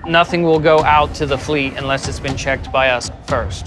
Nothing will go out to the fleet unless it's been checked by us first.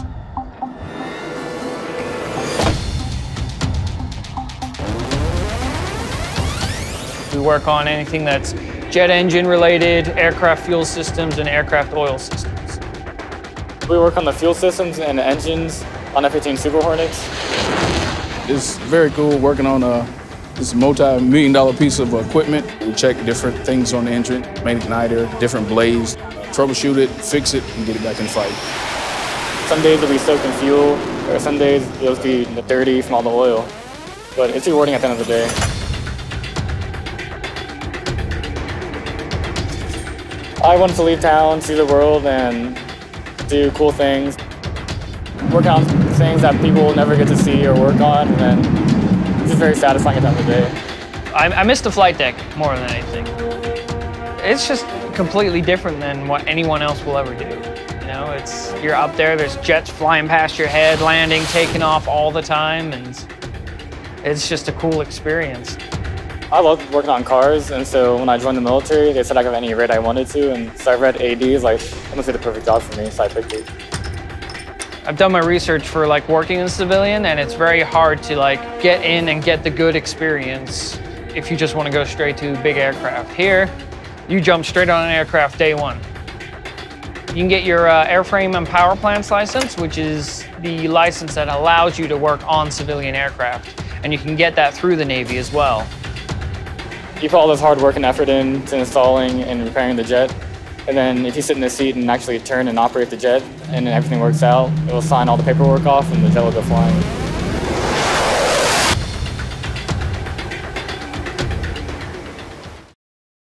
We work on anything that's jet engine related, aircraft fuel systems, and aircraft oil systems. We work on the fuel systems and the engines on F-18 Super Hornets. It's very cool working on this multi-million-dollar piece of equipment. We check different things on the engine, main igniter, different blades, troubleshoot it, fix it, and get it back in flight. Some days it'll be soaked in fuel, or some days it'll be dirty from all the oil. But it's rewarding at the end of the day. I wanted to leave town, see the world, and do cool things. Work on things that people will never get to see or work on, and then it's just very satisfying at the end of the day. I miss the flight deck more than anything. It's just completely different than what anyone else will ever do. You know, you're up there, there's jets flying past your head, landing, taking off all the time, and it's just a cool experience. I love working on cars, and so when I joined the military, they said I could have any rate I wanted to, and so I read ADs, like, that must be the perfect job for me, so I picked it. I've done my research for like working in civilian, and it's very hard to like get in and get the good experience if you just want to go straight to big aircraft. Here, you jump straight on an aircraft day one. You can get your airframe and power plants license, which is the license that allows you to work on civilian aircraft, and you can get that through the Navy as well. You put all this hard work and effort into installing and repairing the jet, and then if you sit in the seat and actually turn and operate the jet and everything works out, it will sign all the paperwork off and the jet will go flying.